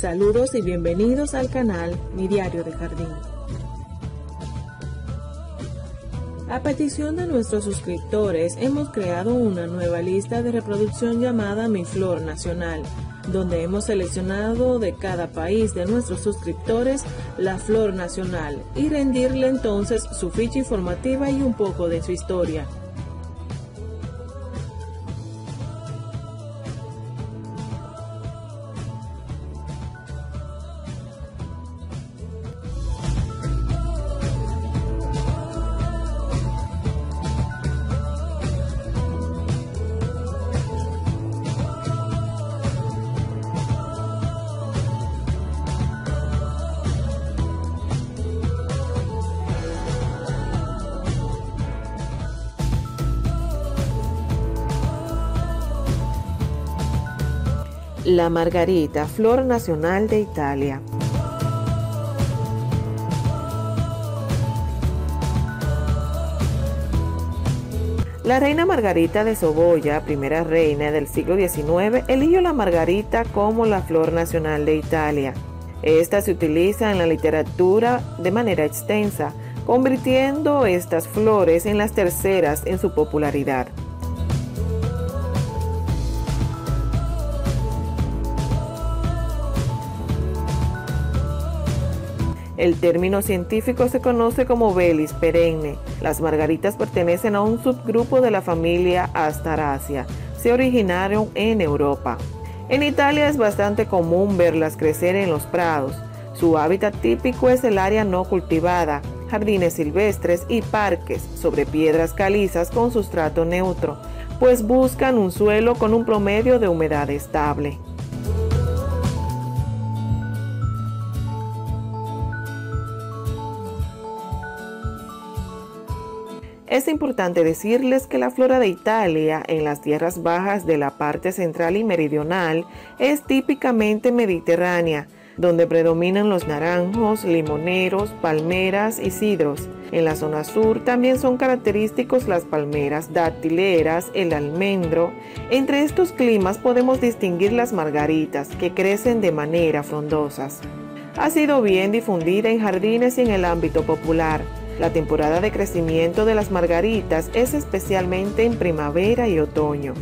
Saludos y bienvenidos al canal Mi Diario de Jardín. A petición de nuestros suscriptores, hemos creado una nueva lista de reproducción llamada Mi Flor Nacional, donde hemos seleccionado de cada país de nuestros suscriptores la flor nacional y rendirle entonces su ficha informativa y un poco de su historia. La margarita, flor nacional de Italia. La reina Margarita de Saboya, primera reina del siglo XIX, eligió la margarita como la flor nacional de Italia. Esta se utiliza en la literatura de manera extensa, convirtiendo estas flores en las terceras en su popularidad. El término científico se conoce como Bellis perenne. Las margaritas pertenecen a un subgrupo de la familia Asteraceae. Se originaron en Europa. En Italia es bastante común verlas crecer en los prados. Su hábitat típico es el área no cultivada, jardines silvestres y parques sobre piedras calizas con sustrato neutro, pues buscan un suelo con un promedio de humedad estable. Es importante decirles que la flora de Italia en las tierras bajas de la parte central y meridional es típicamente mediterránea, donde predominan los naranjos, limoneros, palmeras y cidros. En la zona sur también son característicos las palmeras dactileras, el almendro. Entre estos climas podemos distinguir las margaritas, que crecen de manera frondosas. Ha sido bien difundida en jardines y en el ámbito popular. La temporada de crecimiento de las margaritas es especialmente en primavera y otoño.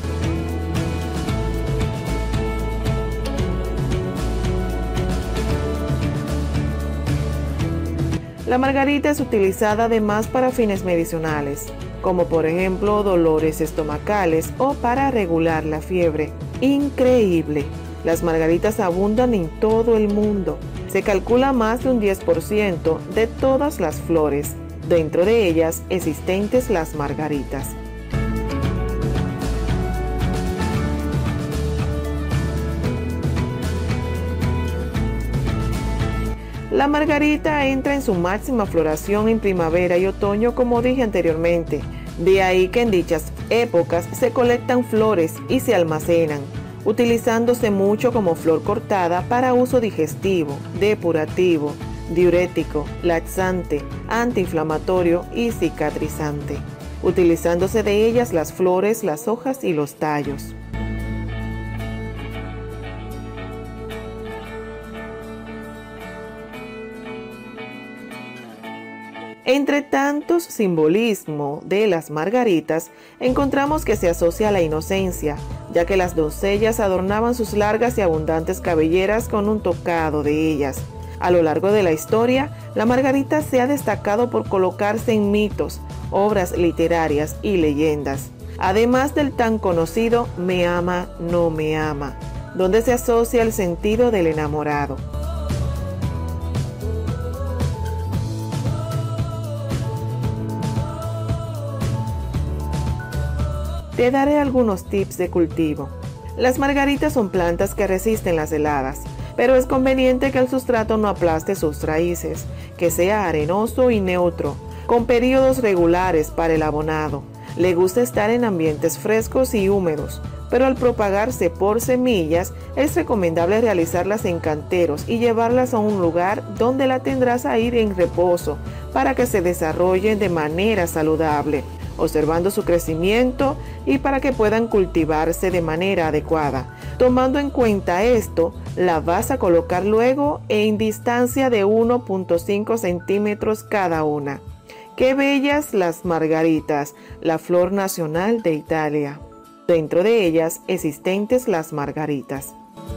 La margarita es utilizada además para fines medicinales, como por ejemplo dolores estomacales o para regular la fiebre. ¡Increíble! Las margaritas abundan en todo el mundo. Se calcula más de un 10% de todas las flores, dentro de ellas existentes las margaritas. La margarita entra en su máxima floración en primavera y otoño, como dije anteriormente. De ahí que en dichas épocas se colectan flores y se almacenan, utilizándose mucho como flor cortada para uso digestivo, depurativo, diurético, laxante, antiinflamatorio y cicatrizante, utilizándose de ellas las flores, las hojas y los tallos. Entre tantos simbolismo de las margaritas, encontramos que se asocia a la inocencia, ya que las doncellas adornaban sus largas y abundantes cabelleras con un tocado de ellas. A lo largo de la historia, la margarita se ha destacado por colocarse en mitos, obras literarias y leyendas, además del tan conocido me ama, no me ama, donde se asocia el sentido del enamorado. Te daré algunos tips de cultivo. Las margaritas son plantas que resisten las heladas, pero es conveniente que el sustrato no aplaste sus raíces, que sea arenoso y neutro, con periodos regulares para el abonado. Le gusta estar en ambientes frescos y húmedos, pero al propagarse por semillas es recomendable realizarlas en canteros y llevarlas a un lugar donde la tendrás a ir en reposo para que se desarrollen de manera saludable. observando su crecimiento y para que puedan cultivarse de manera adecuada. Tomando en cuenta esto, la vas a colocar luego en distancia de 1.5 centímetros cada una. ¡Qué bellas las margaritas, la flor nacional de Italia! Dentro de ellas existentes las margaritas.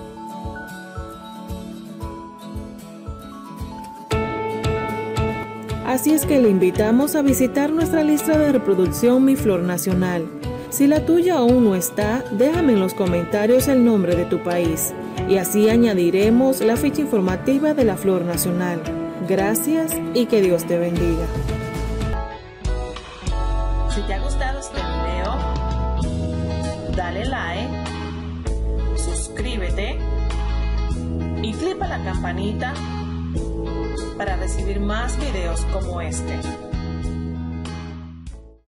Así es que le invitamos a visitar nuestra lista de reproducción Mi Flor Nacional. Si la tuya aún no está, déjame en los comentarios el nombre de tu país y así añadiremos la ficha informativa de la Flor Nacional. Gracias y que Dios te bendiga. Si te ha gustado este video, dale like, suscríbete y clica la campanita para recibir más videos como este.